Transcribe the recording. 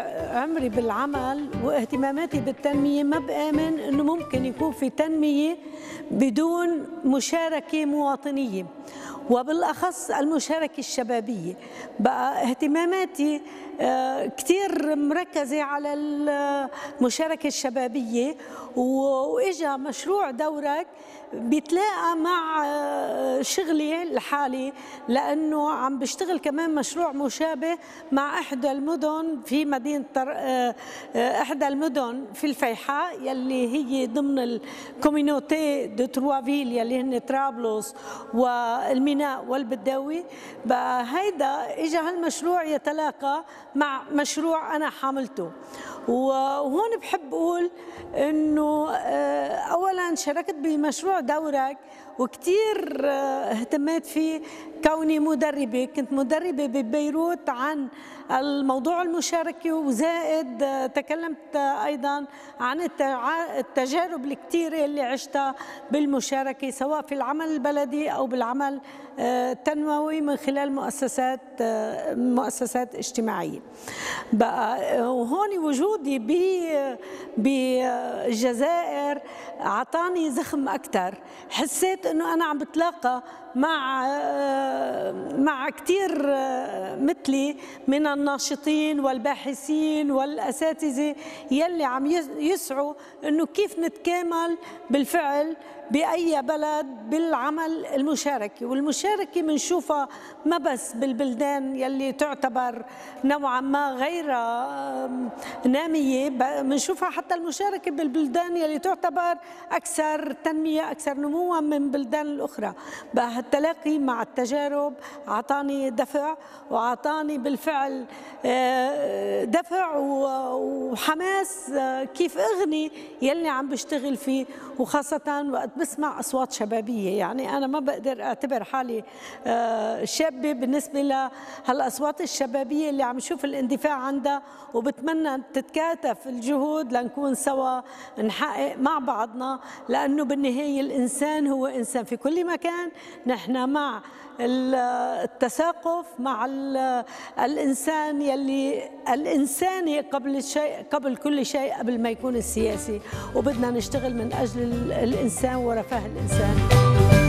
عمري بالعمل واهتماماتي بالتنمية ما بآمن إنه ممكن يكون في تنمية بدون مشاركة مواطنية، وبالأخص المشاركة الشبابية. بقى اهتماماتي كتير مركزة على المشاركة الشبابية، وإجا مشروع دورك بيتلاقى مع شغلي الحالي، لأنه عم بشتغل كمان مشروع مشابه مع إحدى المدن في مدينة إحدى المدن في الفيحاء يلي هي ضمن الكومينوتي دو تروافيل يلي هن طرابلس والميناء والبداوي. بقى هيدا إجا هالمشروع يتلاقى مع مشروع أنا حاملته، وهون بحب أقول إنه أولاً شاركت بمشروع دورك وكتير اهتميت فيه كوني مدربة، كنت مدربة ببيروت عن الموضوع المشاركة، وزائد تكلمت أيضاً عن التجارب الكتيرة اللي عشتها بالمشاركة سواء في العمل البلدي أو بالعمل التنموي من خلال مؤسسات اجتماعية. بقى وهون وجودي بالجزائر عطاني زخم أكثر، حسيت إنه أنا عم بتلاقى مع كتير مثلي من الناشطين والباحثين والأساتذة يلي عم يسعوا إنه كيف نتكامل بالفعل بأي بلد بالعمل المشاركي. والمشاركة بنشوفها ما بس بالبلدان يلي تعتبر نوعا ما غير نامية، بنشوفها حتى المشاركة بالبلدان يلي تعتبر أكثر تنمية أكثر نموا من بلدان الأخرى. بقى التلاقي مع التجارب عطاني دفع، وعطاني بالفعل دفع وحماس كيف أغني يلي عم بشتغل فيه، وخاصة وقت بسمع أصوات شبابية. يعني أنا ما بقدر أعتبر حالي شابة بالنسبة لهالأصوات الشبابية اللي عم شوف الاندفاع عندها، وبتمنى تتكاتف الجهود لنكون سوا نحقق مع بعضنا، لأنه بالنهاية الإنسان هو إنسان في كل مكان. نحن مع التثاقف، مع الإنسان يلي الإنساني قبل كل شيء، قبل ما يكون السياسي، وبدنا نشتغل من أجل الإنسان ورفاه الإنسان.